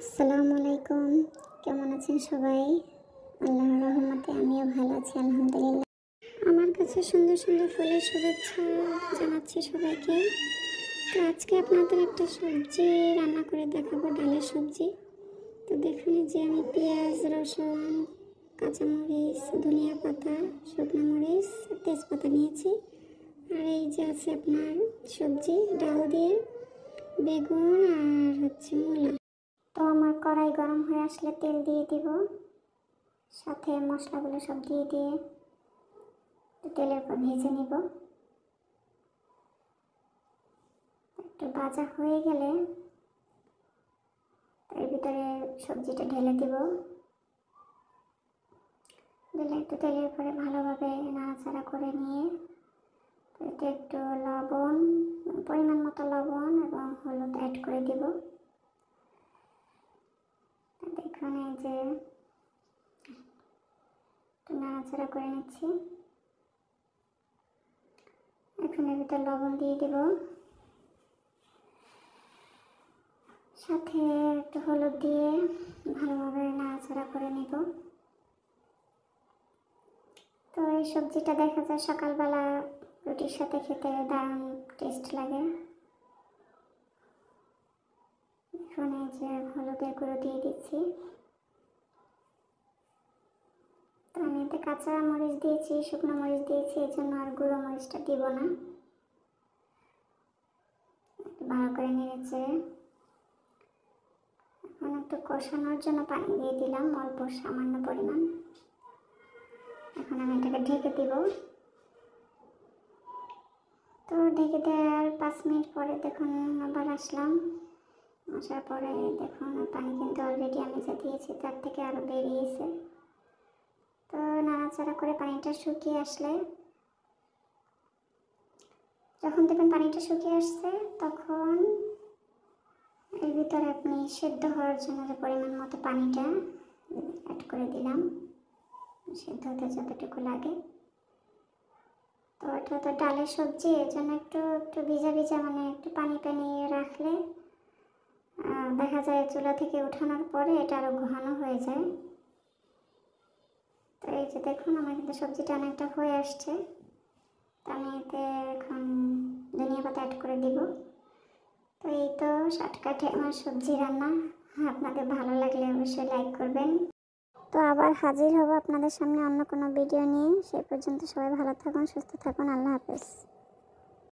আসসালামু আলাইকুম। কেমন আছেন সবাই? আল্লাহর রহমতে আমিও ভালো আছি আলহামদুলিল্লাহ। আমার কাছে সুন্দর সুন্দর ফুলের শুভেচ্ছা জানাচ্ছি সবাইকে। তো আজকে আপনাদের একটা সবজি রান্না করে দেখাবো, ডালের সবজি। তো দেখুন যে আমি পেঁয়াজ, রসুন, কাঁচামরিচ, ধনিয়া পাতা, শুকনো মরিচ, তেজপাতা নিয়েছি। আর এই যে আছে আপনার সবজি, ডাল দিয়ে বেগুন আর হচ্ছে মূলা। তো আমার কড়াই গরম হয়ে আসলে তেল দিয়ে দিব, সাথে মশলাগুলো সব দিয়ে তেলের উপর ভেজে নিব। একটু ভাজা হয়ে গেলে এর ভিতরে সবজিটা ঢেলে দিব। ঢেলে একটু তেলের উপরে ভালোভাবে নাড়াচাড়া করে নিয়ে এতে একটু লবণ, পরিমাণ মতো লবণ এবং হলুদ অ্যাড করে দিব। দেখুন এই যে একটু নাড়াচাড়া করে নিচ্ছি। এখন এর ভিতরে লবণ দিয়ে দিব, সাথে একটু হলুদ দিয়ে ভালোভাবে নাড়াচাড়া করে নিব। তো এই সবজিটা দেখা যায় সকালবেলা রুটির সাথে খেতে দারুণ টেস্ট লাগে। এখন এই যে হলুদের গুঁড়ো দিয়ে দিচ্ছি। তো আমি এতে কাঁচা মরিচ দিয়েছি, শুকনো মরিচ দিয়েছি, এই জন্য আর গুঁড়ো মরিচটা দিব না। ভালো করে নেড়েছে। এখন একটু কষানোর জন্য পানি দিয়ে দিলাম, অল্প সামান্য পরিমাণ। এখন আমি এটাকে ঢেকে দিব। তো ঢেকে দেওয়ার 5 মিনিট পরে দেখুন আবার আসলাম। আসার পরে দেখুন পানি কিন্তু অলরেডি আমি যা দিয়েছি তার থেকে আরও বেরিয়েছে। তো নাড়াচাড়া করে পানিটা শুকিয়ে আসলে, যখন দেখবেন পানিটা শুকিয়ে আসছে তখন এর ভিতরে আপনি সেদ্ধ হওয়ার জন্য যে পরিমাণ মতো পানিটা অ্যাড করে দিলাম, সেদ্ধ হতে যতটুকু লাগে। তো এটা তো ডালের সবজি, এর জন্য একটু একটু ভিজা ভিজা মানে একটু পানি পানি রাখলে দেখা যায় চুলা থেকে উঠানোর পরে এটা আরও ঘন হয়ে যায়। তো এই যে দেখুন আমার কিন্তু সবজিটা অনেকটা হয়ে আসছে। তো আমি এতে এখন ধনিয়া পাতা অ্যাড করে দিব। তো এই তো শর্টকাটে আমার সবজি রান্না। আপনাদের ভালো লাগলে অবশ্যই লাইক করবেন। তো আবার হাজির হব আপনাদের সামনে অন্য কোনো ভিডিও নিয়ে। সেই পর্যন্ত সবাই ভালো থাকুন, সুস্থ থাকুন। আল্লাহ হাফেজ।